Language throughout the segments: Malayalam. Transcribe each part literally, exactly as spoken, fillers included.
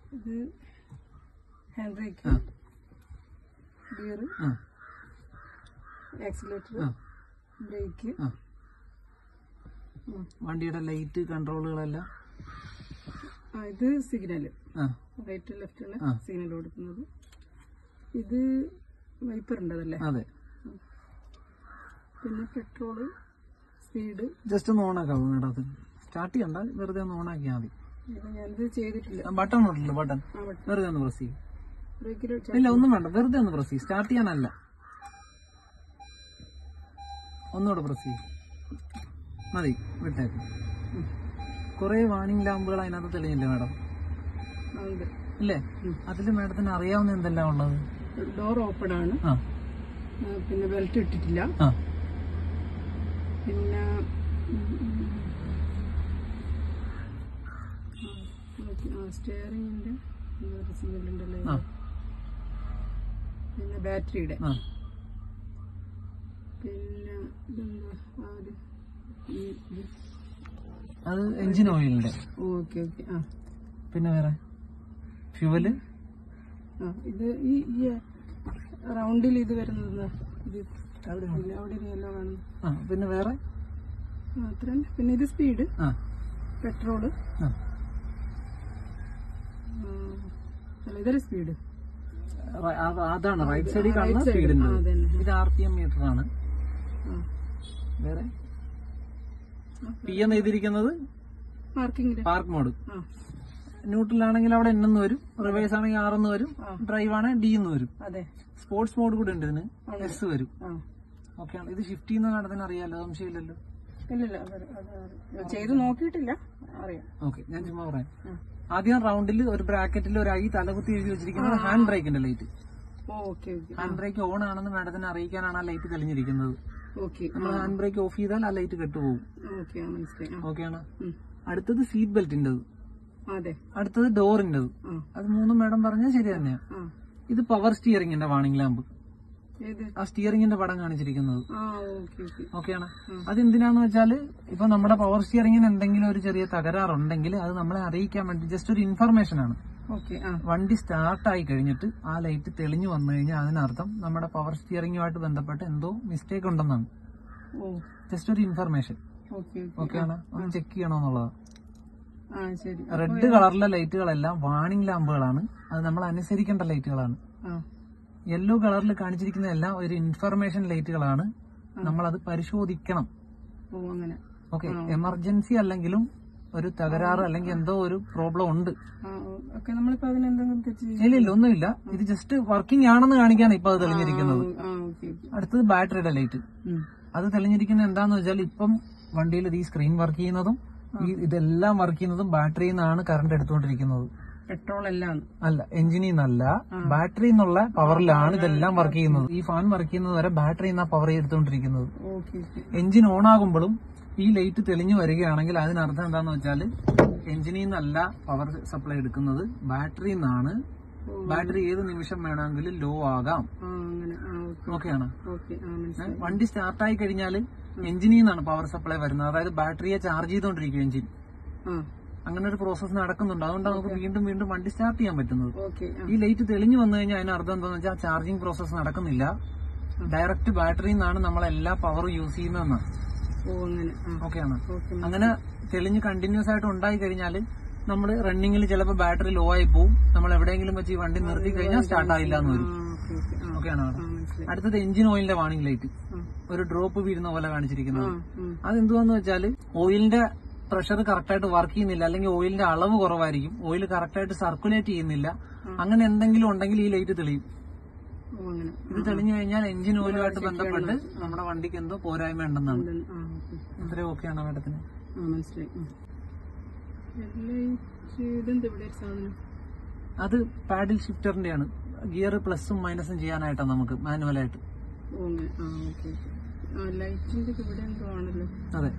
ഇത് hand brake, gear, accelerator, brake. വണ്ടിയുടെ ലൈറ്റ് കൺട്രോളുകളെല്ലാം. ഇത് സിഗ്നല്, റൈറ്റ് ലെഫ്റ്റുള്ള സിഗ്നൽ കൊടുക്കുന്നത്. ഇത് വൈപ്പർ ഉണ്ടതല്ലേ? അതെ. പിന്നെ പെട്രോള്, സ്പീഡ്. ജസ്റ്റ് ഒന്ന് ഓണാക്കാവോ മേഡം? അത് സ്റ്റാർട്ട് ചെയ്യണ്ട, വെറുതെ ഒന്ന് ഓണാക്കിയാൽ മതി. ഞാനിത് ചെയ്തിട്ടില്ല. ബട്ടൺ ഉണ്ടല്ലോ, ബട്ടൺ വെറുതെ ഒന്ന് പ്രസ് ചെയ്യും. ഇല്ല, ഒന്നും വേണ്ട, വെറുതെ ഒന്ന് പ്രസ് ചെയ്യും. സ്റ്റാർട്ട് ചെയ്യാനല്ല, ഒന്നുകൂടെ പ്രസ് ചെയ്യും മതി. വിട്ടേക്കും. കുറെ വാണിംഗ് ലാമ്പുകൾ അതിനകത്ത് തെളിഞ്ഞില്ലേ മേഡം? അല്ലേ? അതില് മേഡത്തിന് അറിയാവുന്ന എന്തെല്ലാം ഉള്ളത്? ഡോർ ഓപ്പൺ ആണ്, പിന്നെ ബെൽറ്റ് ഇട്ടിട്ടില്ല, പിന്നെ സ്റ്റിയറിംഗിന്റെ സിഗ്നലുണ്ടല്ലോ, പിന്നെ ബാറ്ററിയുടെ, പിന്നെ അത് എഞ്ചിൻ ഓയിലിന്റെ. Okay okay. ആ പിന്നെ വേറെ ഫ്യൂവല്. ആ ഇത് ഈ റൗണ്ടിൽ ഇത് വരുന്നത് ഇത് അവിടെ യെല്ലോ കാണുന്നു. ആ പിന്നെ വേറെ അത്ര. പിന്നെ ഇത് സ്പീഡ്, പെട്രോള്. അല്ല, ഇതൊരു സ്പീഡ്. അതാണ് റൈറ്റ് സൈഡിൽ കാണുന്ന സ്പീഡിന്റെ. ഇത് ആർ പി എം മീറ്റർ ആണ്. വേറെ പി എന്ന് എഴുതിയിരിക്കുന്നത് പാർക്ക് മോഡ്. ന്യൂട്രലാണെങ്കിൽ അവിടെ എൻ എന്ന് വരും, റിവേഴ്സ് ആണെങ്കിൽ ആർ എന്ന് വരും, ഡ്രൈവ് ആണെങ്കിൽ ഡി എന്ന് വരും. സ്പോർട്സ് മോഡ് കൂടെ ഉണ്ട്, ഇതിന് എസ് വരും. ഓക്കെയാണ്. ഇത് ഷിഫ്റ്റ് ചെയ്യുന്ന നടത്തിന് അറിയാലോ, സംശയമില്ലല്ലോ? ചെയ്ത് നോക്കിയിട്ടില്ല, അറിയാം. ഓക്കെ, ഞാൻ ചുമ്മാ പറയാം. ആദ്യം റൗണ്ടിൽ ഒരു ബ്രാക്കറ്റിൽ ഒരു ഐ തലകുത്തി എഴുതി വെച്ചിരിക്കുന്നത് ഹാൻഡ് ബ്രേക്കിന്റെ ലൈറ്റ്. ഹാൻഡ് ബ്രേക്ക് ഓൺ ആണെന്ന് മാഡത്തിന് അറിയിക്കാനാണ് ആ ലൈറ്റ് തെളിഞ്ഞിരിക്കുന്നത്. നമ്മൾ ഹാൻഡ് ബ്രേക്ക് ഓഫ് ചെയ്താൽ ആ ലൈറ്റ് കെട്ടുപോകും. ഓക്കെയാണ്. അടുത്തത് സീറ്റ് ബെൽറ്റിൻ്റെത്, അടുത്തത് ഡോറിൻ്റെത്. അത് മൂന്നും മാഡം പറഞ്ഞാൽ ശരി തന്നെയാ. ഇത് പവർ സ്റ്റിയറിംഗിന്റെ വാണിംഗ് ലാമ്പ്, ആ സ്റ്റിയറിംഗിന്റെ പടം കാണിച്ചിരിക്കുന്നത്. ഓക്കെയാണ്. അതെന്തിനാന്ന് വെച്ചാല് ഇപ്പൊ നമ്മുടെ പവർ സ്റ്റിയറിംഗിന് എന്തെങ്കിലും ഒരു ചെറിയ തകരാറുണ്ടെങ്കിൽ അത് നമ്മളെ അറിയിക്കാൻ വേണ്ടി ജസ്റ്റ് ഒരു ഇൻഫർമേഷൻ ആണ്. വണ്ടി സ്റ്റാർട്ട് ആയി കഴിഞ്ഞിട്ട് ആ ലൈറ്റ് തെളിഞ്ഞു വന്നു കഴിഞ്ഞാൽ അതിനർത്ഥം നമ്മുടെ പവർ സ്റ്റിയറിംഗുമായിട്ട് ബന്ധപ്പെട്ട് എന്തോ മിസ്റ്റേക്ക് ഉണ്ടെന്നാണ്. ജസ്റ്റ് ഒരു ഇൻഫർമേഷൻ. ഓക്കെയാണ്. ഒന്ന് ചെക്ക് ചെയ്യണമെന്നുള്ളതാണ്. റെഡ് കളറിലെ ലൈറ്റുകളെല്ലാം വാണിംഗ് ലാമ്പുകളാണ്, അത് നമ്മൾ അനുസരിക്കേണ്ട ലൈറ്റുകളാണ്. യെല്ലോ കളറിൽ കാണിച്ചിരിക്കുന്നതെല്ലാം ഒരു ഇൻഫർമേഷൻ ലൈറ്റുകളാണ്, നമ്മളത് പരിശോധിക്കണം. ഓക്കെ. എമർജൻസി അല്ലെങ്കിലും ഒരു തകരാറ് അല്ലെങ്കിൽ എന്തോ ഒരു പ്രോബ്ലം ഉണ്ട്. ഇല്ല ഇല്ല ഒന്നുമില്ല, ഇത് ജസ്റ്റ് വർക്കിംഗ് ആണെന്ന് കാണിക്കാണ് ഇപ്പൊ അത് തെളിഞ്ഞിരിക്കുന്നത്. അടുത്തത് ബാറ്ററിയുടെ ലൈറ്റ്. അത് തെളിഞ്ഞിരിക്കുന്നത് എന്താന്ന് വെച്ചാൽ ഇപ്പം വണ്ടിയിൽ ഈ സ്ക്രീൻ വർക്ക് ചെയ്യുന്നതും ഈ ഇതെല്ലാം വർക്ക് ചെയ്യുന്നതും ബാറ്ററിയിൽ നിന്നാണ് കറണ്ട് എടുത്തുകൊണ്ടിരിക്കുന്നത്. പെട്രോൾ എല്ലാം അല്ല, എഞ്ചിനിൽ നിന്നല്ല, ബാറ്ററി എന്നുള്ള പവറിലാണ് ഇതെല്ലാം വർക്ക് ചെയ്യുന്നത്. ഈ ഫാൻ വർക്ക് ചെയ്യുന്നത് വരെ ബാറ്ററി നിന്നാ പവർ എടുത്തുകൊണ്ടിരിക്കുന്നത്. എഞ്ചിൻ ഓൺ ആകുമ്പോഴും ഈ ലൈറ്റ് തെളിഞ്ഞു വരികയാണെങ്കിൽ അതിനർത്ഥം എന്താന്ന് വെച്ചാൽ എഞ്ചിനിൽ നിന്നല്ല പവർ സപ്ലൈ എടുക്കുന്നത്, ബാറ്ററിയിൽ നിന്നാണ്. ബാറ്ററി ഏത് നിമിഷം വേണമെങ്കിലും ലോ ആകാം. ഓക്കെയാണ്. വണ്ടി സ്റ്റാർട്ടായി കഴിഞ്ഞാൽ എഞ്ചിനിൽ നിന്നാണ് പവർ സപ്ലൈ വരുന്നത്, അതായത് ബാറ്ററിയെ ചാർജ് ചെയ്തുകൊണ്ടിരിക്കും എഞ്ചിൻ. അങ്ങനെ ഒരു പ്രോസസ് നടക്കുന്നുണ്ട്, അതുകൊണ്ടാണ് നമുക്ക് വീണ്ടും വീണ്ടും വണ്ടി സ്റ്റാർട്ട് ചെയ്യാൻ പറ്റുന്നത്. ഈ ലൈറ്റ് തെളിഞ്ഞു വന്നു കഴിഞ്ഞാൽ അതിനർത്ഥം എന്താണെന്ന് വെച്ചാൽ ചാർജിങ് പ്രോസസ് നടക്കുന്നില്ല, ഡയറക്റ്റ് ബാറ്ററിയിൽ നിന്നാണ് നമ്മളെല്ലാ പവറും യൂസ് ചെയ്യുന്നതെന്നാണ്. ഓക്കെയാണ്. അങ്ങനെ തെളിഞ്ഞ് കണ്ടിന്യൂസ് ആയിട്ട് ഉണ്ടായി കഴിഞ്ഞാൽ നമ്മൾ റണ്ണിങ്ങിൽ ചിലപ്പോൾ ബാറ്ററി ലോ ആയി പോവും, നമ്മൾ എവിടെയെങ്കിലും വെച്ച് ഈ വണ്ടി നിർത്തി കഴിഞ്ഞാൽ സ്റ്റാർട്ട് ആയില്ല എന്ന് വരും. ഓക്കെയാണ്. അടുത്തത് എഞ്ചിൻ ഓയിലിന്റെ വാണിംഗ് ലൈറ്റ്, ഒരു ഡ്രോപ്പ് വീഴുന്ന പോലെ കാണിച്ചിരിക്കുന്നത്. അതെന്തുവാന്ന് വെച്ചാൽ ഓയിലിന്റെ പ്രഷർ കറക്റ്റായിട്ട് വർക്ക് ചെയ്യുന്നില്ല, അല്ലെങ്കിൽ ഓയിലിന്റെ അളവ് കുറവായിരിക്കും, ഓയിൽ കറക്റ്റായിട്ട് സർക്കുലേറ്റ് ചെയ്യുന്നില്ല, അങ്ങനെ എന്തെങ്കിലും ഉണ്ടെങ്കിൽ ഈ ലൈറ്റ് തെളിയും. ഇത് തെളിഞ്ഞു കഴിഞ്ഞാൽ എഞ്ചിൻ ഓയിലുമായിട്ട് ബന്ധപ്പെട്ട് നമ്മുടെ വണ്ടിക്ക് എന്തോ പോരായ്മ ഉണ്ടെന്നാണ്. ഇത്രയും ഓക്കെയാണോ മാഡത്തിന്? അത് പാഡിൽ ഷിഫ്റ്ററിന്റെയാണ്, ഗിയർ പ്ലസും മൈനസും ചെയ്യാനായിട്ടാണ് നമുക്ക് മാനുവലായിട്ട്. അതെ.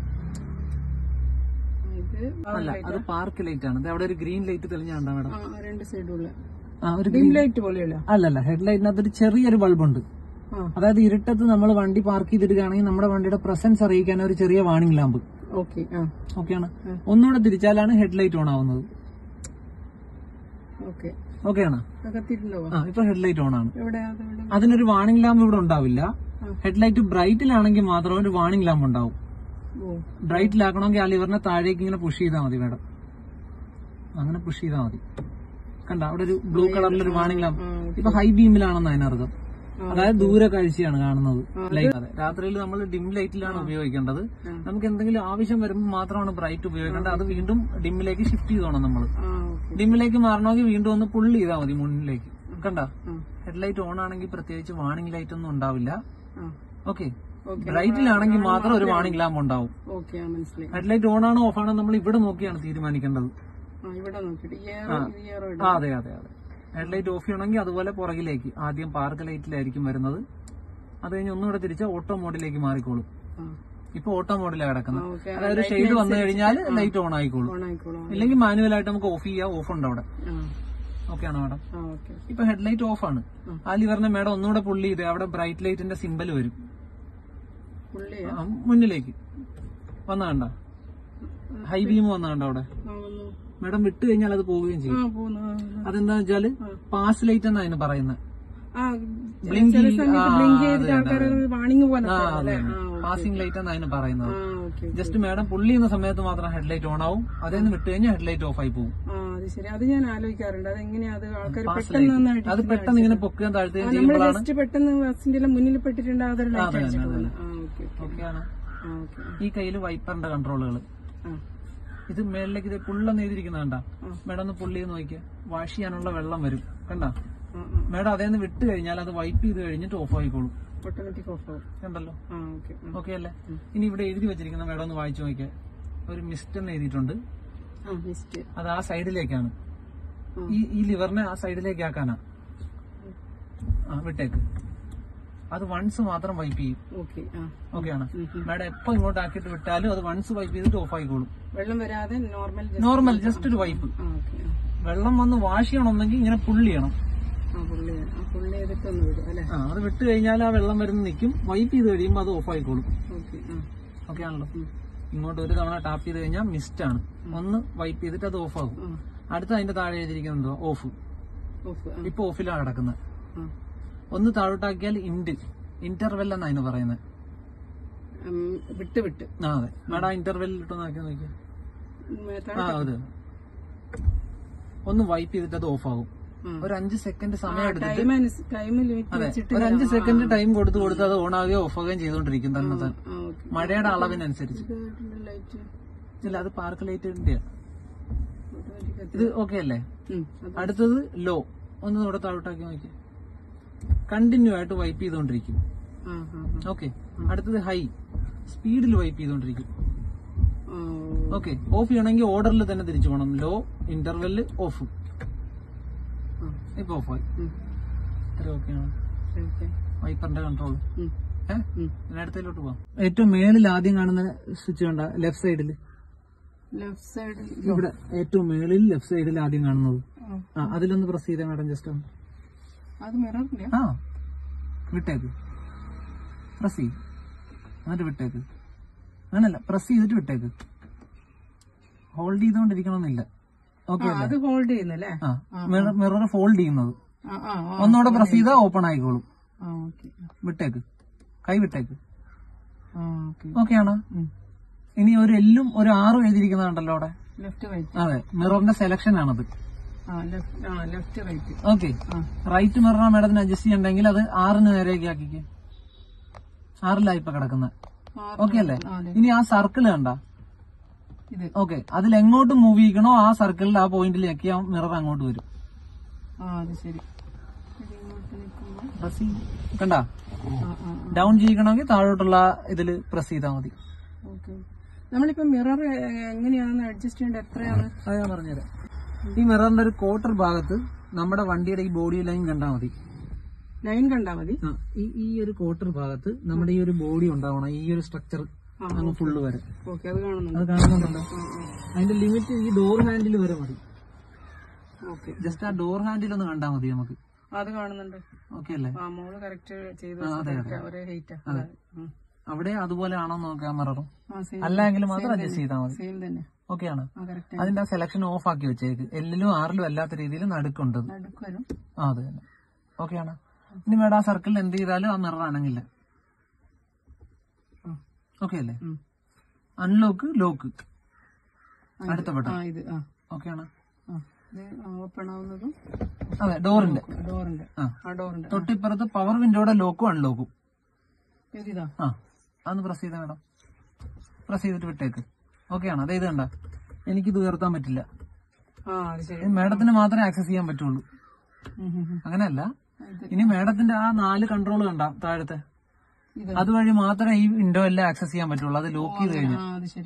അല്ല, അത് പാർക്ക് ലൈറ്റ് ആണ്. അവിടെ ഒരു ഗ്രീൻ ലൈറ്റ് തെളിഞ്ഞാണ്ടാ മാഡം? രണ്ട് സൈഡുള്ള ഒരു ഗ്രീൻ ലൈറ്റ് പോലെയല്ല. അല്ലല്ല, ഹെഡ് ലൈറ്റിനകത്ത് ഒരു ചെറിയൊരു ബൾബുണ്ട്. അതായത് ഇരുട്ടത്ത് നമ്മൾ വണ്ടി പാർക്ക് ചെയ്തിടുകയാണെങ്കിൽ നമ്മുടെ വണ്ടിയുടെ പ്രസൻസ് അറിയിക്കാൻ ഒരു ചെറിയ വാണിംഗ് ലാമ്പ്. ഓക്കെയാണ്. ഒന്നുകൂടെ തിരിച്ചാലാണ് ഹെഡ് ലൈറ്റ് ഓൺ ആവുന്നത്. ഓക്കെ ഓക്കെ ആണ്. കത്തിയിട്ടുണ്ടോ? ആ ഇപ്പൊ ഹെഡ്ലൈറ്റ് ഓൺ ആണ്. എവിടെ? അതിനൊരു വാണിംഗ് ലാമ്പ് ഇവിടെ ഉണ്ടാവില്ല. ഹെഡ്ലൈറ്റ് ബ്രൈറ്റിലാണെങ്കിൽ മാത്രം ഒരു വാണിംഗ് ലാമ്പ് ഉണ്ടാവും. ബ്രൈറ്റിലാക്കണമെങ്കിൽ ആ ലിവറിനെ താഴേക്ക് ഇങ്ങനെ പുഷ് ചെയ്താൽ മതി മേഡം. അങ്ങനെ പുഷ് ചെയ്താൽ മതി. കണ്ട അവിടെ ഒരു ബ്ലൂ കളറിലൊരു വാണിംഗ് ലാമ്പ്. ഇപ്പൊ ഹൈ ബീമിലാണെന്ന് അതിനർത്ഥം. അതായത് ദൂര കാഴ്ചയാണ് കാണുന്നത്. ലൈറ്റ് അതെ രാത്രിയിൽ നമ്മൾ ഡിം ലൈറ്റിലാണ് ഉപയോഗിക്കേണ്ടത്. നമുക്ക് എന്തെങ്കിലും ആവശ്യം വരുമ്പോൾ മാത്രമാണ് ബ്രൈറ്റ് ഉപയോഗിക്കേണ്ടത്. അത് വീണ്ടും ഡിമ്മിലേക്ക് ഷിഫ്റ്റ് ചെയ്തോണം നമ്മൾ. ഡിമ്മിലേക്ക് മാറണമെങ്കിൽ വീണ്ടും ഒന്ന് പുള്ള് ചെയ്താൽ മതി മുന്നിലേക്ക്. കണ്ട ഹെഡ്ലൈറ്റ് ഓൺ ആണെങ്കിൽ പ്രത്യേകിച്ച് വാണിംഗ് ലൈറ്റ് ഒന്നും ഉണ്ടാവില്ല. ഓക്കെ ബ്രൈറ്റിലാണെങ്കിൽ മാത്രം ഒരു വാണിംഗ് ലാമ്പ് ഉണ്ടാവും. ഹെഡ്ലൈറ്റ് ഓൺ ആണോ ഓഫ് ആണോ നമ്മൾ ഇവിടെ നോക്കിയാണ് തീരുമാനിക്കേണ്ടത്. അതെ അതെ അതെ ഹെഡ്ലൈറ്റ് ഓഫ് ചെയ്യണമെങ്കിൽ അതുപോലെ പുറകിലേക്ക് ആദ്യം പാർക്ക് ലൈറ്റിലായിരിക്കും വരുന്നത്. അത് കഴിഞ്ഞ് ഒന്നുകൂടെ തിരിച്ച് ഓട്ടോ മോഡിലേക്ക് മാറിക്കോളും. ഇപ്പൊ ഓട്ടോ മോഡിലാണ് കിടക്കുന്നത്. അതായത് ഷെയ്ഡ് വന്നു കഴിഞ്ഞാൽ ലൈറ്റ് ഓൺ ആയിക്കോളും. ഇല്ലെങ്കിൽ മാനുവലായിട്ട് നമുക്ക് ഓഫ് ചെയ്യാം. ഓഫ് ഉണ്ട് അവിടെ. ഓക്കെ ആണോ മാഡം? ഇപ്പൊ ഹെഡ്ലൈറ്റ് ഓഫ് ആണ്. ആ ലിവറിനെ മാഡം ഒന്നുകൂടെ പുള്ളി ചെയ്ത് അവിടെ ബ്രൈറ്റ് ലൈറ്റിന്റെ സിമ്പൽ വരും മുന്നിലേക്ക്. വന്ന കണ്ട ഹൈ ബീം വന്ന കണ്ട അവിടെ മാഡം വിട്ട് കഴിഞ്ഞാൽ അത് പോവുകയും ചെയ്യും. അതെന്താ വെച്ചാല് പാസ് ലൈറ്റ് എന്നാ അതിന് പറയുന്നത്. പാസിംഗ് ലൈറ്റ് എന്നാ അതിന് പറയുന്നത്. ജസ്റ്റ് മാഡം പുള്ളി ചെയ്യുന്ന സമയത്ത് മാത്രം ഹെഡ്ലൈറ്റ് ഓൺ ആവും. അതെന്ന് വിട്ട് കഴിഞ്ഞാൽ ഹെഡ്ലൈറ്റ് ഓഫ് ആയി പോകും. അത് ഞാൻ ആലോചിക്കാറുണ്ട്. അതെങ്ങനെയാ അത് പെട്ടെന്ന് ഇങ്ങനെ പൊക്കുകയും താഴ്ത്തുകയും ചെയ്യുമ്പോഴാണ് പെട്ടെന്ന് ബസിന്റെ മുന്നിൽ പെട്ടിട്ടുണ്ട്. ഓക്കെയാണ്. ഈ കയ്യില് വൈപ്പറിന്റെ കൺട്രോളുകൾ. ഇത് മേളിലേക്ക് ഇത് പുള്ളെന്ന് എഴുതിയിരിക്കുന്ന കണ്ട മേഡം ഒന്ന് പുള്ളി ചെയ്ത് നോക്കിയാൽ വാഷ് ചെയ്യാനുള്ള വെള്ളം വരും. കണ്ട മേഡം അതേന്ന് വിട്ട് കഴിഞ്ഞാൽ അത് വൈപ്പ് ചെയ്ത് കഴിഞ്ഞിട്ട് ഓഫ് ആയിക്കോളും. കണ്ടല്ലോ? ഓക്കെ അല്ലേ? ഇനി ഇവിടെ എഴുതി വെച്ചിരിക്കുന്ന മേഡം ഒന്ന് വായിച്ചു നോക്കിയാൽ ഒരു മിസ്റ്റ് എന്ന് എഴുതിയിട്ടുണ്ട്. അത് ആ സൈഡിലേക്കാണ്. ഈ ഈ ലിവറിനെ ആ സൈഡിലേക്ക് ആക്കാനാ. ആ വിട്ടേക്ക്. അത് വൺസ് മാത്രം വൈപ്പ് ചെയ്യും. ഓക്കെ ആണ് മാഡം. എപ്പോ ഇങ്ങോട്ട് ആക്കിയിട്ട് വിട്ടാലും അത് വൺസ് വൈപ്പ് ചെയ്തിട്ട് ഓഫ് ആയിക്കോളും. വെള്ളം വരാതെ നോർമൽ ജസ്റ്റ് ഒരു വൈപ്പ്. വെള്ളം വന്ന് വാഷ് ചെയ്യണമെന്നെങ്കിൽ ഇങ്ങനെ പുള്ളി ചെയ്യണം. ആ അത് വിട്ട് കഴിഞ്ഞാൽ ആ വെള്ളം വരുന്ന നിൽക്കും. വൈപ്പ് ചെയ്ത് കഴിയുമ്പോൾ അത് ഓഫ് ആയിക്കോളും. ഓക്കെ ആണല്ലോ? ഇങ്ങോട്ട് ഒരു തവണ ടാപ്പ് ചെയ്ത് കഴിഞ്ഞാൽ മിസ്റ്റ് ആണ്. ഒന്ന് വൈപ്പ് ചെയ്തിട്ട് അത് ഓഫ് ആകും. അടുത്ത അതിന്റെ താഴെ എഴുതിയിരിക്കുന്നത് ഓഫ്. ഇപ്പൊ ഓഫിലാണ് കിടക്കുന്നത്. ഒന്ന് താഴോട്ടാക്കിയാൽ ഇൻഡ് ഇന്റർവെൽ എന്നാ അതിന് പറയുന്നത്. വിട്ട് വിട്ട് ആ അതെ മാഡം ഇന്റർവെൽ ഇട്ടൊന്ന് ആക്കി നോക്കിയാ. ആ അതെ ഒന്ന് വൈപ്പ് ചെയ്തിട്ട് അത് ഓഫ് ആകും. ഒരു അഞ്ച് സെക്കൻഡ് സമയം എടുത്തിട്ട് അതെ ഒരു അഞ്ച് സെക്കൻഡ് ടൈം കൊടുത്ത് കൊടുത്ത് അത് ഓൺ ആവുകയോ ഓഫ് ആവുകയും ചെയ്തോണ്ടിരിക്കും തന്നെ തന്നെ മഴയുടെ അളവിനനുസരിച്ച്. ഇല്ല അത് പാർക്ക് ലൈറ്റിന്റെ ഇത്. ഓക്കെ അല്ലേ? അടുത്തത് ലോ. ഒന്ന് ഇവിടെ താഴോട്ടാക്കി നോക്കിയാ കണ്ടിന്യൂ ആയിട്ട് വൈപ്പ് ചെയ്തോണ്ടിരിക്കും. ഓക്കെ അടുത്തത് ഹൈ സ്പീഡിൽ വൈപ്പ് ചെയ്തോണ്ടിരിക്കും. ഓക്കെ ഓഫ് ചെയ്യണമെങ്കിൽ ഓർഡറിൽ തന്നെ തിരിച്ചു പോകണം. Low interval off. ഇപ്പൊ ഓഫ് ആയി. ഓക്കെയാണ് വൈപ്പറിന്റെ കൺട്രോൾ. ഏഹ് അടുത്തതിലോട്ട് പോവാം. ഏറ്റവും മേളിൽ ആദ്യം കാണുന്ന സ്വിച്ച് കണ്ട ലെഫ്റ്റ് സൈഡിൽ. ലെഫ്റ്റ് സൈഡിൽ ഇവിടെ ഏറ്റവും മേളിൽ ലെഫ്റ്റ് സൈഡിൽ ആദ്യം കാണുന്നത്. ആ അതിലൊന്ന് പ്രസ് ചെയ്താൽ മാഡം ജസ്റ്റ് ഒന്ന്. അത് മിററില്ല. ആ വിട്ടേക്ക്. പ്രസ് ചെയ്യും എന്നിട്ട് വിട്ടേക്ക്. അങ്ങനല്ല പ്രസ് ചെയ്തിട്ട് വിട്ടേക്ക്. ഹോൾഡ് ചെയ്തോണ്ടിരിക്കണമെന്നില്ല. ഓക്കെ അത് ഹോൾഡ് ചെയ്യുന്നല്ലേ? മിറർ ഫോൾഡ് ചെയ്യുന്നത്. ഒന്നുകൂടെ പ്രസ് ചെയ്താൽ ഓപ്പൺ ആയിക്കോളും. വിട്ടേക്ക്. കൈ വിട്ടേക്ക്. ഓക്കെ ആണോ? ഇനി ഒരു എല്ലും ഒരു ആറും എഴുതിയിരിക്കുന്നുണ്ടല്ലോ അവിടെ. അതെ മിററിന്റെ സെലക്ഷൻ ആണത്. ഓക്കെ റൈറ്റ് മിററാ മേഡത്തിന് അഡ്ജസ്റ്റ് ചെയ്യണ്ടെങ്കിൽ അത് ആറിന് നേരേക്ക് ആക്കിക്ക്. ആറിലായി ഇപ്പൊ കിടക്കുന്നത്. ഓക്കെ അല്ലേ? ഇനി ആ സർക്കിൾ കണ്ട. ഓക്കെ അതിൽ എങ്ങോട്ട് മൂവ് ചെയ്യിക്കണോ ആ സർക്കിളിൽ ആ പോയിന്റിലേക്ക് ആ മിറർ അങ്ങോട്ട് വരും. കണ്ട ഡൗൺ ചെയ്യിക്കണമെങ്കിൽ താഴോട്ടുള്ള ഇതില് പ്രസ് ചെയ്താൽ മതി. നമ്മളിപ്പോ മിറർ എങ്ങനെയാണ് അഡ്ജസ്റ്റ് ചെയ്യേണ്ടത്? എത്രയാണ്? അത് ഞാൻ പറഞ്ഞുതരാം. ഈ മിററിന്റെ ഒരു ക്വാർട്ടർ ഭാഗത്ത് നമ്മുടെ വണ്ടിയുടെ ഈ ബോഡി ലൈൻ കണ്ടാൽ മതി. ലൈൻ കണ്ടാൽ മതി. ഈ ഒരു ക്വാർട്ടർ ഭാഗത്ത് നമ്മുടെ ഈ ഒരു ബോഡി ഉണ്ടാവണം. ഈ ഒരു സ്ട്രക്ചർ അങ്ങ് ഫുള്ള് വരെ. അത് കാണുന്നുണ്ടോ? അതിന്റെ ലിമിറ്റ് ഈ ഡോർ ഹാൻഡിൽ വരെ മതി. ജസ്റ്റ് ആ ഡോർ ഹാൻഡിൽ ഒന്ന് കണ്ടാൽ മതി നമുക്ക്. അത് കാണുന്നുണ്ട്. ഓക്കെ അല്ലേ? അവിടെ അതുപോലെ ആണോ നോക്കാം മിററും. അല്ലെങ്കിൽ മാത്രം അഡ്ജസ്റ്റ് ചെയ്താൽ മതി. ഓക്കെയാണ്. അതിന്റെ ആ സെലക്ഷൻ ഓഫ് ആക്കി വെച്ചേക്ക്. എല്ലിലും ആറിലും അല്ലാത്ത രീതിയിൽ നടുക്കുണ്ടത്. ആ അത് തന്നെ. ഓക്കെയാണ്. ഇനി മേഡം ആ സർക്കിളിൽ എന്ത് ചെയ്താലും ആ മിറർ അനങ്ങില്ല. ഓക്കെ അല്ലേ? അൺലോക്ക്, ലോക്ക്, അടുത്ത ബട്ടൺ. ഓക്കെയാണ്. അതെ, ഡോറിന്റെ തൊട്ടിപ്പുറത്ത് പവർ വിൻഡോയുടെ ലോക്കും അൺലോക്കും. ആ അതൊന്ന് പ്രസ് ചെയ്ത മേഡം. പ്രസ് ചെയ്തിട്ട് വിട്ടേക്ക്. ഓക്കെയാണ്. അതെ, ഇത് കണ്ട എനിക്കിത് ഉയർത്താൻ പറ്റില്ല. മേഡത്തിന് മാത്രമേ ആക്സസ് ചെയ്യാൻ പറ്റുള്ളൂ. അങ്ങനെയല്ല, ഇനി മേഡത്തിന്റെ ആ നാല് കൺട്രോൾ കണ്ട താഴത്തെ, അതുവഴി മാത്രമേ ഈ വിൻഡോ എല്ലാം ആക്സസ് ചെയ്യാൻ പറ്റുള്ളൂ. അത് ലോക്ക് ചെയ്ത് കഴിഞ്ഞാൽ.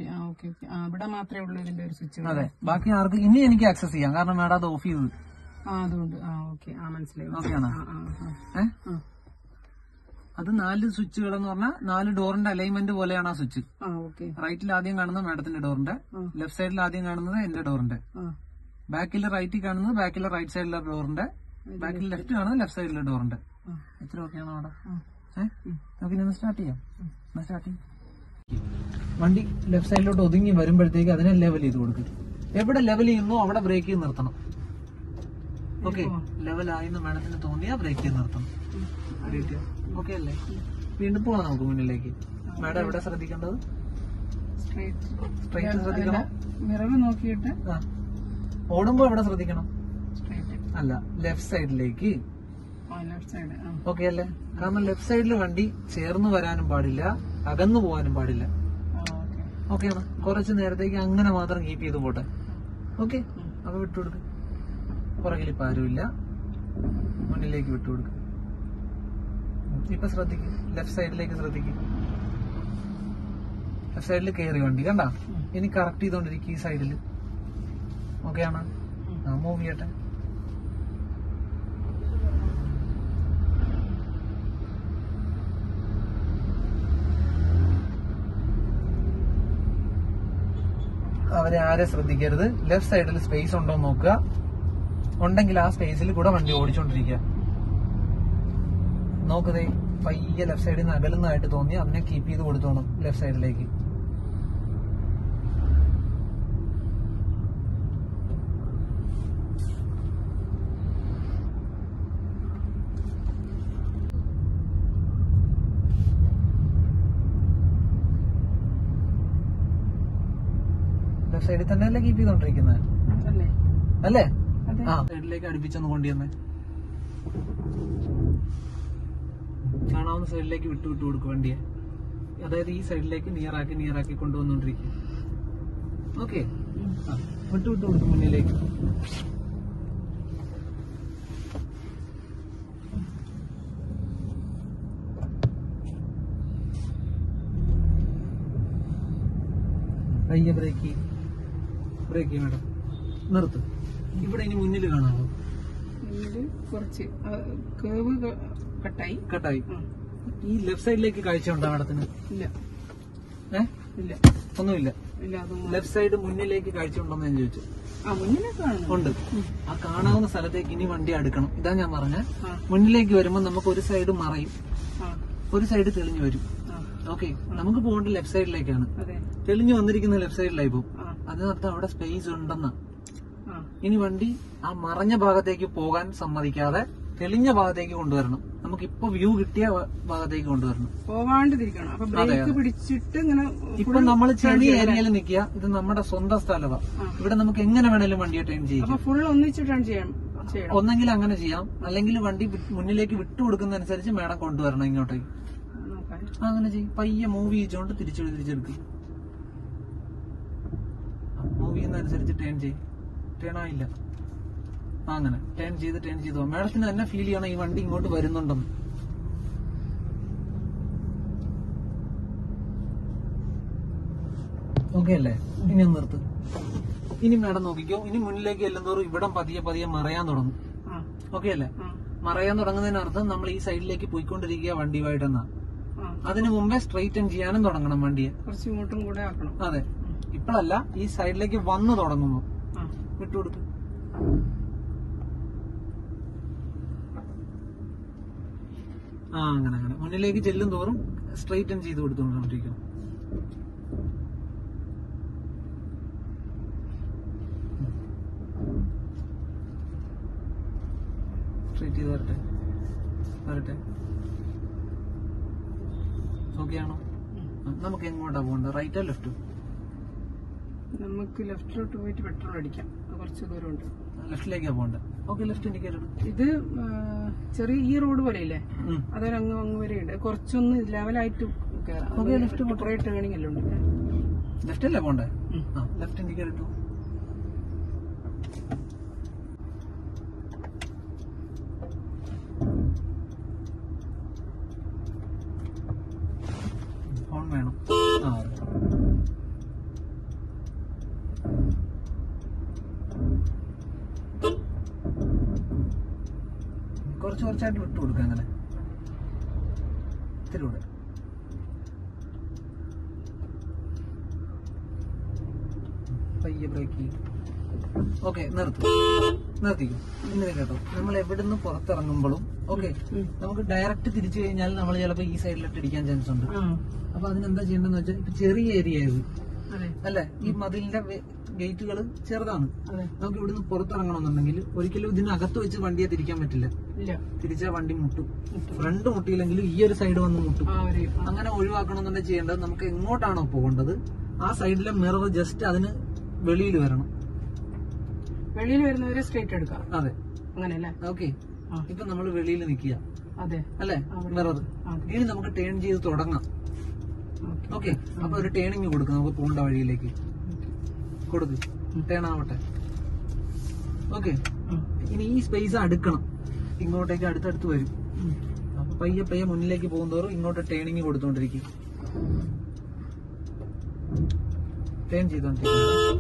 അതെ, ബാക്കി ആർക്ക് ഇനി എനിക്ക് ആക്സസ് ചെയ്യാം, കാരണം മേഡം അത് ഓഫ് ചെയ്തത്. ഓക്കെയാണ്. ഏഹ് അത് നാല് സ്വിച്ചുകൾ എന്ന് പറഞ്ഞാൽ നാല് ഡോറിന്റെ അലൈൻമെന്റ് പോലെയാണ് ആ സ്വിച്ച്. റൈറ്റിൽ ആദ്യം കാണുന്നത് മാഡത്തിന്റെ ഡോറിന്റെ, ലെഫ്റ്റ് സൈഡിൽ ആദ്യം കാണുന്നത് എന്റെ ഡോറിന്റെ, ബാക്കിൽ റൈറ്റിൽ കാണുന്നത് ബാക്കിലെ റൈറ്റ് സൈഡിലെ ഡോറിന്റെ, ബാക്കിൽ ലെഫ്റ്റ് കാണുന്നത് ലെഫ്റ്റ് സൈഡിലെ ഡോറിന്റെ. എത്ര ഓക്കെയാണോ മാഡം? ഏഹ് നമുക്ക് ഇനി സ്റ്റാർട്ട് ചെയ്യാം. സ്റ്റാർട്ട് ചെയ്യും. വണ്ടി ലെഫ്റ്റ് സൈഡിലോട്ട് ഒതുങ്ങി വരുമ്പോഴത്തേക്ക് അതിനെ ലെവൽ ചെയ്ത് കൊടുക്കും. എവിടെ ലെവൽ ചെയ്യുന്നു അവിടെ ബ്രേക്ക് ചെയ്ത് നിർത്തണം. ഓക്കെ, ലെവലായിന്ന് മാഡത്തിന് തോന്നിയാ ബ്രേക്ക് ചെയ്ത് നിർത്തണം. ഓക്കെ അല്ലേ? വീണ്ടും പോകണം നമുക്ക് മുന്നിലേക്ക്. മാഡം എവിടെ ശ്രദ്ധിക്കേണ്ടത്? സ്ട്രൈറ്റ് ശ്രദ്ധിക്കണം. നോക്കിയിട്ട് ഓടുമ്പോ എവിടെ ശ്രദ്ധിക്കണം? അല്ല, ലെഫ്റ്റ് സൈഡിലേക്ക്. ഓക്കെ അല്ലേ? കാരണം ലെഫ്റ്റ് സൈഡിൽ വണ്ടി ചേർന്ന് വരാനും പാടില്ല, അകന്നു പോകാനും പാടില്ല. ഓക്കെയാണ്. കുറച്ച് നേരത്തേക്ക് അങ്ങനെ മാത്രം കീപ്പ് ചെയ്ത് പോട്ടെ. ഓക്കെ, അപ്പൊ വിട്ടുകൊടുക്ക്. പുറകിൽ ഇപ്പൊ ആരുമില്ല, മുന്നിലേക്ക് വിട്ടുകൊടുക്ക്. ഇപ്പൊ ശ്രദ്ധിക്കും, ലെഫ്റ്റ് സൈഡിലേക്ക് ശ്രദ്ധിക്കും. ലെഫ്റ്റ് സൈഡിൽ കയറി വണ്ടി കണ്ട. ഇനി കറക്റ്റ് ചെയ്തോണ്ടിരിക്കും ഈ സൈഡില്. ഓക്കെയാണ്. ആ മൂവ് ചെയ്യട്ടെ. അവരെ ആരെ ശ്രദ്ധിക്കരുത്. ലെഫ്റ്റ് സൈഡിൽ സ്പേസ് ഉണ്ടോ നോക്കുക. ഉണ്ടെങ്കിൽ ആ സ്പേസിൽ കൂടെ വണ്ടി ഓടിച്ചോണ്ടിരിക്കുക. നോക്കതേ, പയ്യെ ലെഫ്റ്റ് സൈഡിൽ നിന്ന് അകലുന്നതായിട്ട് തോന്നി അവനെ കീപ്പ് ചെയ്ത് കൊടുത്തോണം ലെഫ്റ്റ് സൈഡിലേക്ക്. ലെഫ്റ്റ് സൈഡിൽ തന്നെയല്ലേ കീപ്പ് ചെയ്തോണ്ടിരിക്കുന്നത് അല്ലേ? ആ സൈഡിലേക്ക് അടുപ്പിച്ചൊന്ന് കൊണ്ടുവന്നേ. കാണാവുന്ന സൈഡിലേക്ക് വിട്ടു വിട്ടു കൊടുക്കും വണ്ടിയെ. അതായത് ഈ സൈഡിലേക്ക് നിയറാക്കി നിയറാക്കി കൊണ്ടുവന്നോണ്ടിരിക്കും. ഓക്കെ, വിട്ടു വിട്ടു കൊടുക്കും മുന്നിലേക്ക്. പയ്യെ ബ്രേക്ക് ബ്രേക്ക് മേഡം നിർത്ത്. ഇവിടെ ഇനി മുന്നിൽ കാണാമോ? കുറച്ച് കട്ടായി കട്ടായി ഈ ലെഫ്റ്റ് സൈഡിലേക്ക് കാഴ്ച ഉണ്ടോ മാഡത്തിന്? ഇല്ല. ഏഹ് ഇല്ല, ഒന്നുമില്ല. ലെഫ്റ്റ് സൈഡ് മുന്നിലേക്ക് കാഴ്ച ഉണ്ടോന്ന് ഞാൻ ചോദിച്ചു. ഉണ്ട്. ആ കാണാവുന്ന സ്ഥലത്തേക്ക് ഇനി വണ്ടി അടുക്കണം. ഇതാ ഞാൻ പറഞ്ഞ, മുന്നിലേക്ക് വരുമ്പോ നമുക്ക് ഒരു സൈഡ് മറയും, ഒരു സൈഡ് തെളിഞ്ഞു വരും. ഓക്കെ, നമുക്ക് പോകേണ്ട ലെഫ്റ്റ് സൈഡിലേക്കാണ്. തെളിഞ്ഞു വന്നിരിക്കുന്ന ലെഫ്റ്റ് സൈഡിലായി പോകും. അതിനർത്ഥം അവിടെ സ്പേസ് ഉണ്ടെന്ന. ഇനി വണ്ടി ആ മറഞ്ഞ ഭാഗത്തേക്ക് പോകാൻ സമ്മതിക്കാതെ തെളിഞ്ഞ ഭാഗത്തേക്ക് കൊണ്ടുവരണം. നമുക്ക് ഇപ്പൊ വ്യൂ കിട്ടിയ ഭാഗത്തേക്ക് കൊണ്ടുവരണം. പോവാണ്ടിരിക്കണം. ഇപ്പൊ നമ്മൾ ചെറിയ ഏരിയയിൽ നിൽക്കുക. ഇത് നമ്മുടെ സ്വന്തം സ്ഥലമാണ്. ഇവിടെ നമുക്ക് എങ്ങനെ വേണേലും വണ്ടിയെ ടേൺ ചെയ്യാം. ഫുൾ ഒന്നിച്ച് ടേൺ ചെയ്യാം. ഒന്നെങ്കിൽ അങ്ങനെ ചെയ്യാം, അല്ലെങ്കിൽ വണ്ടി മുന്നിലേക്ക് വിട്ടുകൊടുക്കുന്നതനുസരിച്ച് മേഡം കൊണ്ടുവരണം ഇങ്ങോട്ടേക്ക്. അങ്ങനെ ചെയ്യും. പയ്യെ മൂവ് ചെയ്തുകൊണ്ട് തിരിച്ചു തിരിച്ചെടുക്കും. മൂവ് ചെയ്യുന്നതനുസരിച്ച് ടേൺ ചെയ്യും. ടേൺ ആയില്ല, അങ്ങനെ ടേൺ ചെയ്ത് ടേൺ ചെയ്തു. മാഡത്തിന് തന്നെ ഫീൽ ചെയ്യണം ഈ വണ്ടി ഇങ്ങോട്ട് വരുന്നുണ്ടെന്ന്. ഓക്കെ അല്ലേ? ഇനി ഒന്ന് നിർത്ത്. ഇനി മാഡം നോക്കിക്കോ. ഇനി മുന്നിലേക്ക് എല്ലുന്തോറും ഇവിടെ പതിയെ പതിയെ മറയാൻ തുടങ്ങും. ഓക്കെ അല്ലേ? മറയാൻ തുടങ്ങുന്നതിനർത്ഥം നമ്മൾ ഈ സൈഡിലേക്ക് പോയിക്കൊണ്ടിരിക്കുക വണ്ടിയുമായിട്ടെന്നാ. അതിനു മുമ്പേ സ്ട്രെയിറ്റൻ ചെയ്യാനും തുടങ്ങണം വണ്ടിയെ. കുറച്ച് ഇങ്ങോട്ടും കൂടെ ആക്കണം. അതെ, ഇപ്പോഴല്ല, ഈ സൈഡിലേക്ക് വന്നു തുടങ്ങുന്നു. വിട്ടുകൊടുക്കും. ആ അങ്ങനെ അങ്ങനെ മുന്നിലേക്ക് ചെല്ലും തോറും സ്ട്രെയിറ്റൻ ചെയ്ത് കൊടുത്തുകൊണ്ടിരിക്കണം. സ്ട്രൈറ്റ് ചെയ്ത് വരട്ടെ വരട്ടെ ഓക്കെ ആണോ? നമുക്ക് എങ്ങോട്ടാ പോകേണ്ടത്? റൈറ്റോ ലെഫ്റ്റോ? നമുക്ക് ലെഫ്റ്റിലോട്ട് പോയിട്ട് പെട്രോൾ അടിക്കാം, കുറച്ച് ദൂരമുണ്ട്. ലെഫ്റ്റിലേക്കാ പോകണ്ടത്. Okay, left indicator. ഇത് ചെറിയ ഈ റോഡ് പോലെയില്ലേ, അതൊരു അങ്ങ് അങ്ങ് വരെ ഉണ്ട്. കുറച്ചൊന്ന് ലെവലായിട്ട് കുറെ ടേണിംഗ് എല്ലാം ഉണ്ട്. ലെഫ്റ്റ് അല്ലേ പോണ്ടേ? ലെഫ്റ്റ് ഇൻഡിക്കേറ്റർ ഇട്ടു. ഫോൺ വേണം. ആ കുറച്ച് കുറച്ചായിട്ട് വിട്ടു കൊടുക്കുക. അങ്ങനെ ഇത്തിരി കൂടെ. പയ്യെ ബ്രേക്ക് ചെയ്യും. ഓക്കെ, നിർത്തും നിർത്തിക്കും. ഇങ്ങനെ കേട്ടോ, നമ്മൾ എവിടുന്ന് പുറത്തിറങ്ങുമ്പോഴും ഓക്കെ നമുക്ക് ഡയറക്റ്റ് തിരിച്ചു കഴിഞ്ഞാൽ നമ്മൾ ചിലപ്പോൾ ഈ സൈഡിലിട്ട് ഇടിക്കാൻ ചാൻസ് ഉണ്ട്. അപ്പൊ അതിനെന്താ ചെയ്യേണ്ടതെന്ന് വെച്ചാൽ ഇപ്പൊ ചെറിയ ഏരിയ ഇത് അല്ലെ, ഈ മതിലിന്റെ ഗേറ്റുകൾ ചെറുതാണ്. നമുക്ക് ഇവിടുന്ന് പുറത്തിറങ്ങണമെന്നുണ്ടെങ്കിൽ ഒരിക്കലും ഇതിനകത്ത് വെച്ച് വണ്ടിയെ തിരിക്കാൻ പറ്റില്ല. തിരിച്ചാൽ വണ്ടി മുട്ടും. ഫ്രണ്ട് മുട്ടിയില്ലെങ്കിലും ഈ ഒരു സൈഡ് വന്ന് മുട്ടും. അങ്ങനെ ഒഴിവാക്കണമെന്നുണ്ടെങ്കിൽ ചെയ്യേണ്ടത് നമുക്ക് എങ്ങോട്ടാണോ പോകേണ്ടത് ആ സൈഡിലെ മിറർ ജസ്റ്റ് അതിന് വെളിയിൽ വരണം. വെളിയിൽ വരുന്നവരെ സ്ട്രേറ്റ് എടുക്കാം. അതെ, അങ്ങനെയല്ലേ? ഓക്കെ, ഇപ്പൊ നമ്മൾ വെളിയിൽ നിൽക്കുക അതെ അല്ലെ, മിറർ. ഇനി നമുക്ക് ടേൺ ചെയ്ത് തുടങ്ങാം. ഓക്കെ, അപ്പൊ ഒരു ടേണിങ് കൊടുക്കും. നമുക്ക് പോകേണ്ട വഴിയിലേക്ക് കൊടുക്ക്, ടേൺ ആവട്ടെ. ഓക്കെ, ഇനി ഈ സ്പേസ് അടുക്കണം, ഇങ്ങോട്ടേക്ക് അടുത്തടുത്ത് വരും. അപ്പൊ പയ്യെ പയ്യെ മുന്നിലേക്ക് പോകുന്നതോറും ഇങ്ങോട്ട് ടേണിങ് കൊടുത്തോണ്ടിരിക്കും. ടേൺ ചെയ്തോണ്ടിരിക്കും.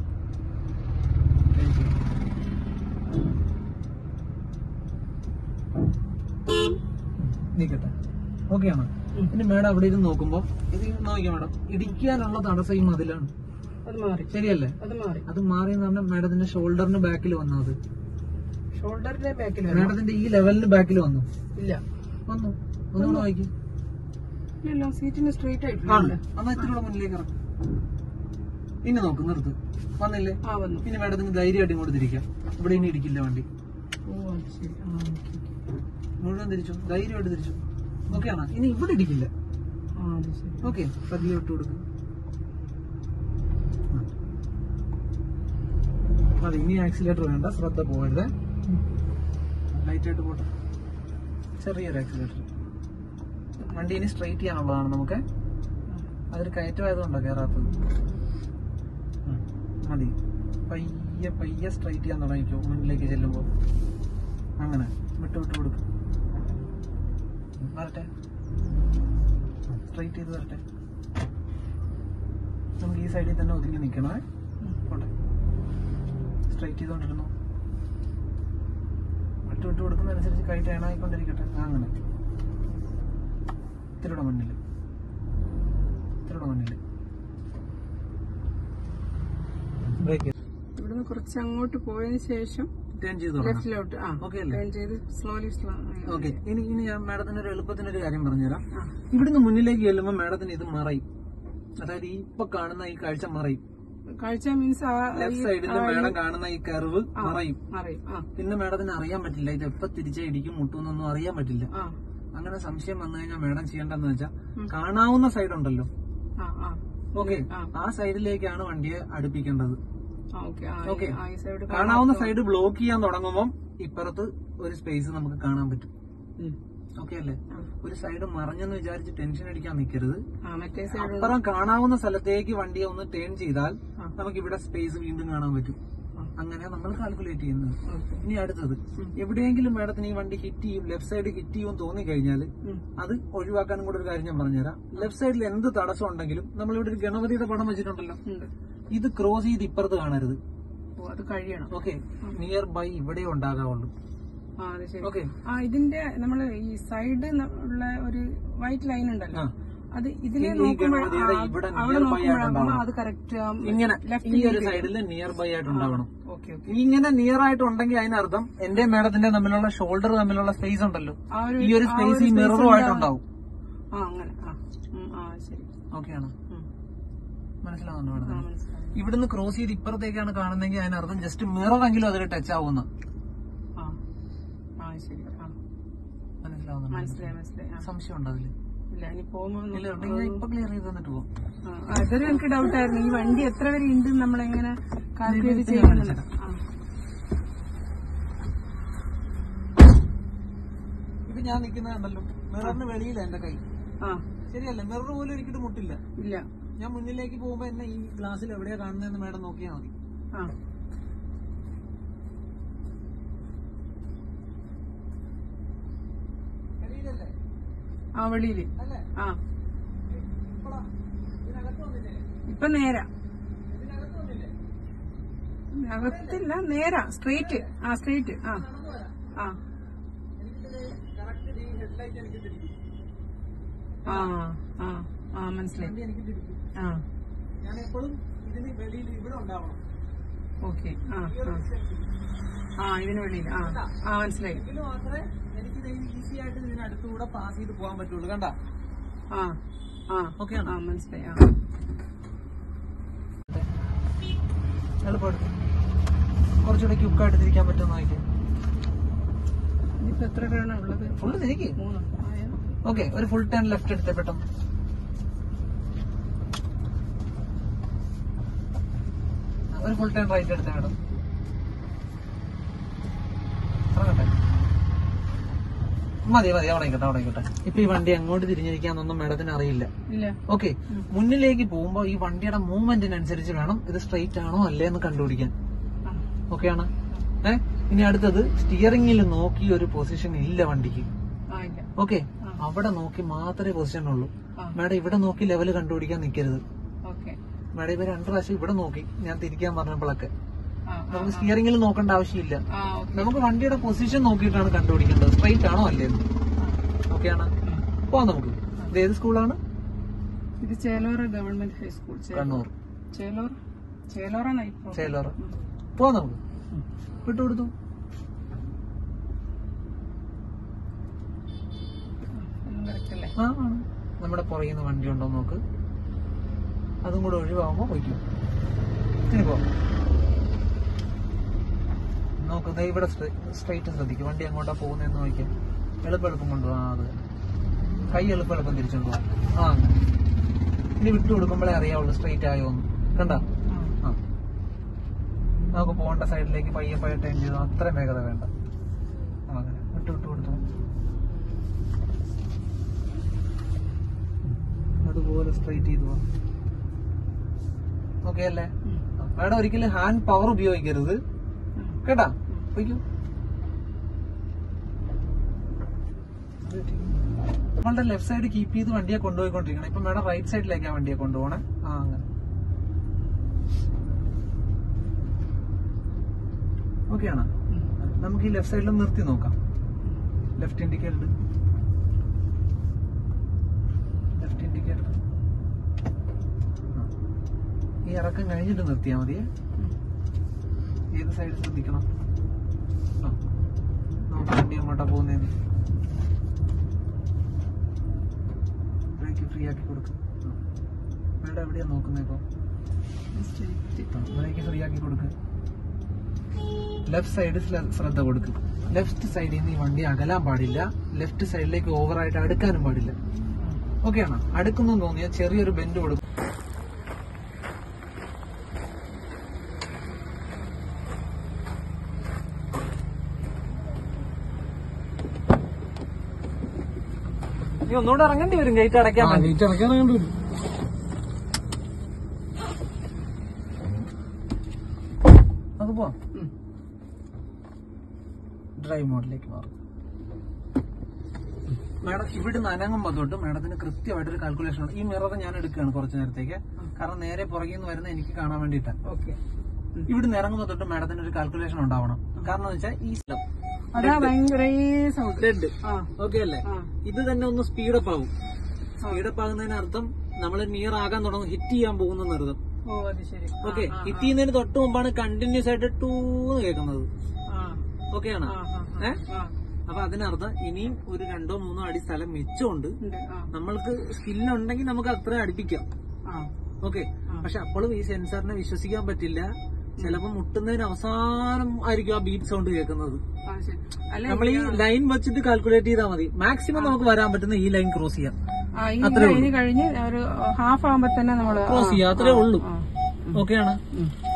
നിക്കട്ടെ, ഓക്കെ ആണോ? ഇനി മേഡം അവിടെ ഇരുന്ന് നോക്കുമ്പോ ഇത് നോക്കിയാ മേഡം, ഇടിക്കാനുള്ള തടസ്സം ഈ മതിലാണ്. ശരിയല്ലേ? അത് മാറി എന്ന് പറഞ്ഞാൽ മേഡത്തിന്റെ ഷോൾഡറിന് ബാക്കിൽ വന്നു. അത് ഷോൾഡറിന്റെ ബാക്കിൽ മേഡത്തിന്റെ ഈ ലെവലിന് ബാക്കിൽ വന്നു. ഇല്ല, വന്നു. ഒന്നുകൂടെ നോക്കി. സീറ്റിന് സ്ട്രേറ്റ് ആയിട്ട് എന്നാ ഇത്തിരി കൂടെ മുന്നിലേക്ക് ഇറക്കും. ഇനി നോക്ക്, നിർത്ത്. വന്നില്ലേ? ഇനി മേഡത്തിന് ധൈര്യമായിട്ട് ഇങ്ങോട്ട് തിരിക്കാം. ഇവിടെ ഇനി ഇടിക്കില്ല വണ്ടി. മുഴുവൻ തിരിച്ചു, ധൈര്യമായിട്ട് തിരിച്ചു. ഓക്കെ ആണോ? ഇനി ഇവിടെ ഇടിക്കില്ല. ഓക്കെ, പതിയെ വിട്ടു കൊടുക്കും. അതെ, ഇനി ആക്സിലേറ്റർ വേണ്ട, ശ്രദ്ധ പോകരുത്. ലൈറ്റായിട്ട് പോട്ടെ. ചെറിയൊരു ആക്സിലേറ്റർ. വണ്ടി ഇനി സ്ട്രൈറ്റ് ചെയ്യാനുള്ളതാണ് നമുക്ക്. അതൊരു കയറ്റമായതുകൊണ്ടാണ് കയറാത്തത്. മതി, പയ്യെ പയ്യെ സ്ട്രൈറ്റ് ചെയ്യാൻ തുടങ്ങിക്കോ. മുന്നിലേക്ക് ചെല്ലുമ്പോൾ അങ്ങനെ വിട്ടു വിട്ടു കൊടുക്കും. വരട്ടെ, സ്ട്രൈറ്റ് ചെയ്ത് വരട്ടെ. നമുക്ക് ഈ സൈഡിൽ തന്നെ ഒതുങ്ങി നിൽക്കണേ. പോട്ടെ, സ്ട്രൈറ്റ് ചെയ്തോണ്ടിരുന്നു. വിട്ടു വിട്ടു കൊടുക്കുന്നതനുസരിച്ച് കൈ ടേണായിക്കൊണ്ടിരിക്കട്ടെ. അങ്ങനെ ഇത്തിരിയുടെ മുന്നിൽ, ഇത്തിരിയുടെ മുന്നിൽ ബ്രേക്ക്. ഇവിടുന്ന് കുറച്ച് അങ്ങോട്ട് പോയതിനു ശേഷം ടേൺ ചെയ്ത് ലെഫ്റ്റിലോട്ട്. Slowly okay. ഇനി ഇനി ഞാൻ മാഡത്തിന് ഒരു എളുപ്പത്തിനൊരു കാര്യം പറഞ്ഞുതരാം. ഇവിടുന്ന് മുന്നിലേക്ക് ചെല്ലുമ്പോൾ മാഡത്തിന് ഇത് മറയും. അതായത് ഈ ഇപ്പൊ കാണുന്ന ഈ കാഴ്ച മറയും. കാഴ്ച മീൻസ് ലെഫ്റ്റ് സൈഡിൽ മാഡം കാണുന്ന ഈ കർവ് മറയും. പിന്നെ മാഡത്തിന് അറിയാൻ പറ്റില്ല ഇത് എപ്പോ തിരിച്ചാ ഇടിക്കും മുട്ടുന്നൊന്നും അറിയാൻ പറ്റില്ല. അങ്ങനെ സംശയം വന്നു കഴിഞ്ഞാൽ മാഡം ചെയ്യേണ്ടതെന്ന് വെച്ചാൽ കാണാവുന്ന സൈഡ് ഉണ്ടല്ലോ, ഓക്കെ, ആ സൈഡിലേക്കാണ് വണ്ടിയെ അടുപ്പിക്കേണ്ടത്. ഓക്കെ, കാണാവുന്ന സൈഡ് ബ്ലോക്ക് ചെയ്യാൻ തുടങ്ങുമ്പോൾ ഇപ്പുറത്ത് ഒരു സ്പേസ് നമുക്ക് കാണാൻ പറ്റും. ഓക്കെ അല്ലേ? ഒരു സൈഡ് മറഞ്ഞെന്ന് വിചാരിച്ച് ടെൻഷൻ അടിക്കാൻ നിൽക്കരുത്. അപ്പുറം കാണാവുന്ന സ്ഥലത്തേക്ക് വണ്ടിയെ ഒന്ന് ടേൺ ചെയ്താൽ നമുക്ക് ഇവിടെ സ്പേസ് വീണ്ടും കാണാൻ പറ്റും. അങ്ങനെ നമ്മൾ കാൽക്കുലേറ്റ് ചെയ്യുന്നത്. ഇനി അടുത്തത്, എവിടെയെങ്കിലും മാഡത്തിന് ഈ വണ്ടി ഹിറ്റ് ചെയ്യും, ലെഫ്റ്റ് സൈഡ് ഹിറ്റ് ചെയ്യും തോന്നിക്കഴിഞ്ഞാൽ അത് ഒഴിവാക്കാനും കൂടെ ഒരു കാര്യം ഞാൻ പറഞ്ഞുതരാം. ലെഫ്റ്റ് സൈഡിൽ എന്ത് തടസ്സം ഉണ്ടെങ്കിലും നമ്മളിവിടെ ഒരു ഗണപതിയുടെ പടം വെച്ചിട്ടുണ്ടല്ലോ, ഇത് ക്രോസ് ചെയ്ത് ഇപ്പുറത്ത് കാണരുത്. അത് കഴിയണം. ഓക്കെ, നിയർ ബൈ ഇവിടെ ഉണ്ടാകാവുള്ളൂ. ഓക്കെ, ഇതിന്റെ നമ്മള് ഈ സൈഡ് ഉള്ള ഒരു വൈറ്റ് ലൈൻ ഉണ്ടല്ലോ, അത് ഇതിനെ അത് കറക്റ്റ് ഇങ്ങനെ ഈ ഒരു സൈഡിൽ നിയർ ബൈ ആയിട്ടുണ്ടാവണം. ഇങ്ങനെ നിയർ ആയിട്ടുണ്ടെങ്കിൽ അതിനർത്ഥം എന്റെ മേഡത്തിന്റെ തമ്മിലുള്ള ഷോൾഡർ തമ്മിലുള്ള സ്പേസ് ഉണ്ടല്ലോ, ഈ ഒരു സ്പേസ് ഈ മിററുമായിട്ടുണ്ടാവും. ഓക്കെ ആണോ? മനസ്സിലാവുന്നു മേഡം? ഇവിടുന്ന് ക്രോസ് ചെയ്ത് ഇപ്പുറത്തേക്കാണ് കാണുന്നെങ്കിൽ അതിനർത്ഥം ജസ്റ്റ് മിററെങ്കിലും അതിൽ ടച്ച് ആവുന്ന. ശരി. ആ മനസ്സിലാവുന്നുണ്ട്? മനസ്സിലായി മനസ്സിലായി. സംശയം ഉണ്ടോ അതില്? ഇല്ല, ഇനി പോകുമ്പോ ഇപ്പൊ ക്ലിയർ ചെയ്ത് തന്നിട്ട് പോകും. അതൊരു എനിക്ക് ഡൗട്ടായിരുന്നു. ഈ വണ്ടി എത്ര വരെ ഉണ്ട് നമ്മളെങ്ങനെ കാൽക്കുലേറ്റ് ചെയ്യുന്നുണ്ട്? ഇത് ഞാൻ നിൽക്കുന്നുണ്ടല്ലോ, മിററിന് വെളിയില്ല എന്റെ കൈ. ആ ശരിയല്ലേ? മിറർ പോലും ഒരിക്കലും മുട്ടില്ല. ഇല്ല. ഞാൻ മുന്നിലേക്ക് പോകുമ്പോ എന്നെ ഈ ഗ്ലാസ്സിൽ എവിടെയാ കാണുന്നതെന്ന് മേഡം നോക്കിയാൽ മതി. ആ ആ വെളിയില്. ആ ഇപ്പൊ നേരാ, അകത്തില്ല, നേരാ, സ്ട്രെയിറ്റ്. ആ സ്ട്രെയിറ്റ്. ആ ആ ആ ആ ആ മനസ്സിലായി. ആ ഞാൻ എപ്പോഴും ഇതിന് വെളിയിൽ ഇവിടെ ഉണ്ടാവണം. ഓക്കെ. ആ ആ ഇതിന് വെളിയിൽ. ആ ആ മനസ്സിലായി. ഇതിന് മാത്രമേ എനിക്ക് ഈസി ആയിട്ട് ഇതിന് അടുത്തുകൂടെ പാസ് ചെയ്ത് പോകാൻ പറ്റുള്ളൂ. കണ്ട? ആ ആ ഓക്കെ. ആ മനസ്സിലായി. ആ എളുപ്പമെടുത്ത് കുറച്ചുകൂടെ ക്യുക്കായിട്ട് തിരിക്കാൻ പറ്റുമെന്ന് നോക്കിയാൽ. ഇതിപ്പോ എത്ര ടേണാ ഉള്ളത്? ഫുള്ള് തിരിക്ക്. മൂന്ന്. ഓക്കെ, ഒരു ഫുൾ ടേൺ ലെഫ്റ്റ് എടുത്തേ പെട്ടെന്ന്. ഒരു ഫുൾ ടേൺ റൈറ്റ് എടുത്തേ മേഡം. ഇറങ്ങട്ടെ. മതി മതി, അവിടെ ആയിക്കോട്ടെ, അവിടെ ആയിക്കോട്ടെ. ഇപ്പൊ ഈ വണ്ടി അങ്ങോട്ട് തിരിഞ്ഞിരിക്കാന്നൊന്നും മേഡത്തിന് അറിയില്ല. ഓക്കെ, മുന്നിലേക്ക് പോകുമ്പോ ഈ വണ്ടിയുടെ മൂവ്മെന്റിനനുസരിച്ച് വേണം ഇത് സ്ട്രെയിറ്റ് ആണോ അല്ലേ എന്ന് കണ്ടുപിടിക്കാൻ. ഓക്കെ ആണ്? ഏഹ് ഇനി അടുത്തത് സ്റ്റിയറിംഗിൽ നോക്കി ഒരു പൊസിഷൻ ഇല്ല വണ്ടിക്ക്. ഓക്കെ, അവിടെ നോക്കി മാത്രമേ പൊസിഷൻ ഉള്ളൂ. മേഡം ഇവിടെ നോക്കി ലെവല് കണ്ടുപിടിക്കാൻ നിൽക്കരുത്. മേഡം ഇവ രണ്ടു പ്രാവശ്യം ഇവിടെ നോക്കി ഞാൻ തിരിക്കാൻ പറഞ്ഞപ്പോഴൊക്കെ. നമുക്ക് സ്റ്റിയറിംഗിൽ നോക്കേണ്ട ആവശ്യമില്ല. നമുക്ക് വണ്ടിയുടെ പൊസിഷൻ നോക്കിയിട്ടാണ് കണ്ടുപിടിക്കേണ്ടത് സ്ട്രെയിറ്റ് ആണോ അല്ലേന്ന്. ഓക്കെ ആണ്? പോവാം നമുക്ക്. ഇത് ഏത് സ്കൂളാണ്? ഇത് ചേലോറ ഗവൺമെന്റ് ഹൈസ്കൂൾ, കണ്ണൂർ. ചേലോർ ചേലോറാണ്. ചേലോറ. പോവാം നമുക്ക്. വിട്ടുകൊടുത്തു. ആ നമ്മുടെ പുറകിൽ നിന്ന് വണ്ടി ഉണ്ടോ നോക്ക്. അതും കൂടെ ഒഴിവാകുമ്പോ പോയിക്കും. ഇനി പോ നോക്ക്. ഇവിടെ സ്ട്രെയിറ്റ് ശ്രദ്ധിക്കും. വണ്ടി അങ്ങോട്ടാ പോകുന്നതെന്ന് നോക്കിയാൽ എളുപ്പം എളുപ്പം കൊണ്ടുപോകാം. അത് കൈ എളുപ്പം എളുപ്പം തിരിച്ചുകൊണ്ടു പോകാം. ആ ഇനി വിട്ടു കൊടുക്കുമ്പോഴേ അറിയാവുള്ളൂ സ്ട്രെയിറ്റ് ആയോന്ന്. കണ്ട? ആ നമുക്ക് പോകേണ്ട സൈഡിലേക്ക് പയ്യെ പയ്യെ ടൈം ചെയ്തു. അത്രയും വേഗത വേണ്ട. അങ്ങനെ വിട്ടു വിട്ടു കൊടുത്തു. അതുപോലെ സ്ട്രെയിറ്റ് ചെയ്തു പോവാം. ഓക്കെ അല്ലേ? മേഡം ഒരിക്കലും ഹാൻഡ് പവർ ഉപയോഗിക്കരുത് കേട്ടാ. പോയിക്കൂ. നമ്മളുടെ ലെഫ്റ്റ് സൈഡ് കീപ്പ് ചെയ്ത് വണ്ടിയെ കൊണ്ടുപോയിക്കൊണ്ടിരിക്കണം. ഇപ്പൊ മേഡം റൈറ്റ് സൈഡിലേക്കാണ് വണ്ടിയെ കൊണ്ടുപോകണേ. ആ അങ്ങനെ. ഓക്കെ ആണ്? നമുക്ക് ഈ ലെഫ്റ്റ് സൈഡിലും നിർത്തി നോക്കാം. ലെഫ്റ്റ് ഇൻഡിക്കേറ്റർ ലെഫ്റ്റ് ഇൻഡിക്കേറ്റർ ഈ ഇറക്കം കഴിഞ്ഞിട്ട് നിർത്തിയാൽ മതിയേ. ഏത് സൈഡ് ശ്രദ്ധിക്കണം. നമുക്ക് വണ്ടി അങ്ങോട്ടാ പോകുന്നതിന് ബ്രേക്ക് ഫ്രീ ആക്കി കൊടുക്കും. മേഡം എവിടെയാ നോക്കുന്നത് ഇപ്പൊ? ബ്രേക്ക് ഫ്രീ ആക്കി കൊടുക്കുക. ലെഫ്റ്റ് സൈഡ് ശ്രദ്ധ കൊടുക്കുക. ലെഫ്റ്റ് സൈഡിൽ നിന്ന് ഈ വണ്ടി അകലാൻ പാടില്ല. ലെഫ്റ്റ് സൈഡിലേക്ക് ഓവറായിട്ട് അടുക്കാനും പാടില്ല. ഓക്കെ ആണോ? അടുക്കുന്നു തോന്നിയാൽ ചെറിയൊരു ബെൻഡ് കൊടുക്കും. നീ ഒന്നുകൂടെ ഇറങ്ങേണ്ടി വരും ഗേറ്റ് അടയ്ക്കാൻ. ഗേറ്റ് അടയ്ക്കാൻ ഇറങ്ങേണ്ടി വരും. നമുക്ക് പോവാം. ഡ്രൈവ് മോഡിലേക്ക് മാറും. മാഡം ഇവിടുന്ന് അനങ്ങുമ്പോ തൊട്ട് മാഡത്തിന് കൃത്യമായിട്ടൊരു കാൽക്കുലേഷൻ ഉണ്ട്. ഈ മിറർ ഞാൻ എടുക്കുകയാണ് കുറച്ചു നേരത്തേക്ക്. കാരണം നേരെ പുറകിൽ നിന്ന് വരുന്ന എനിക്ക് കാണാൻ വേണ്ടിയിട്ടാണ്. ഓക്കെ, ഇവിടുന്ന് ഇറങ്ങുമ്പോ തൊട്ട് മാഡത്തിന് ഒരു കാൽക്കുലേഷൻ ഉണ്ടാവണം. കാരണം എന്ന് വെച്ചാൽ ഈ ഡെഡ് ഓക്കെ അല്ലേ? ഇത് തന്നെ ഒന്ന് സ്പീഡപ്പ് ആവും. സ്പീഡപ്പ് ആകുന്നതിന് അർത്ഥം നമ്മൾ നിയർ ആകാൻ തുടങ്ങും, ഹിറ്റ് ചെയ്യാൻ പോകുന്ന അർത്ഥം. ഓക്കെ, ഹിറ്റ് ചെയ്യുന്നതിന് തൊട്ട് മുമ്പാണ് കണ്ടിന്യൂസ് ആയിട്ട് ടൂന്ന് കേൾക്കുന്നത്. ഓക്കെ ആണ്? ഏഹ് അപ്പൊ അതിനർത്ഥം ഇനിയും ഒരു രണ്ടോ മൂന്നോ അടി സ്ഥലം മിച്ചമുണ്ട്. നമ്മൾക്ക് സ്കില്ലുണ്ടെങ്കിൽ നമുക്ക് അത്ര അടുപ്പിക്കാം. ഓക്കെ, പക്ഷെ അപ്പോഴും ഈ സെൻസറിനെ വിശ്വസിക്കാൻ പറ്റില്ല. ചിലപ്പോ മുട്ടുന്നതിന് അവസാനം ആയിരിക്കും ആ ബീപ്പ് സൗണ്ട് കേൾക്കുന്നത്. ആ, ശരി. അല്ല നമ്മൾ ഈ ലൈൻ വെച്ചിട്ട് കാൽക്കുലേറ്റ് ചെയ്താൽ മതി. മാക്സിമം നമുക്ക് വരാൻ പറ്റുന്ന ഈ ലൈൻ ക്രോസ് ചെയ്യാം. ആ, ഈ ലൈന് കഴിഞ്ഞ് ഒരു ഹാഫ് ആകുമ്പോ തന്നെ നമ്മള് ക്രോസ് ചെയ്യാം, അത്രേ ഉള്ളൂ. ഓക്കെയാണ്.